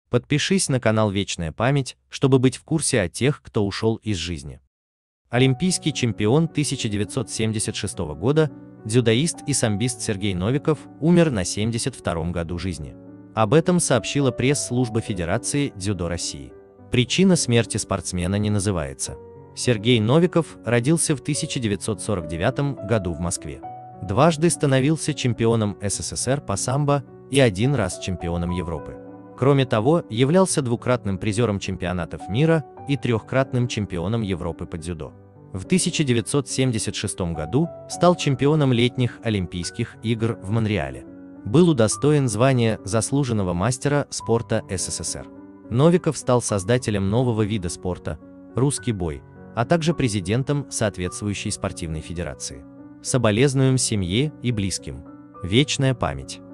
Подпишись на канал Вечная память, чтобы быть в курсе о тех, кто ушел из жизни. Олимпийский чемпион 1976 года, дзюдоист и самбист Сергей Новиков умер на 72-м году жизни. Об этом сообщила пресс-служба Федерации дзюдо России. Причина смерти спортсмена не называется. Сергей Новиков родился в 1949 году в Москве. Дважды становился чемпионом СССР по самбо и один раз чемпионом Европы. Кроме того, являлся двукратным призером чемпионатов мира и трехкратным чемпионом Европы по дзюдо. В 1976 году стал чемпионом летних Олимпийских игр в Монреале. Был удостоен звания заслуженного мастера спорта СССР. Новиков стал создателем нового вида спорта – русский бой, а также президентом соответствующей спортивной федерации. Соболезнуем семье и близким. Вечная память.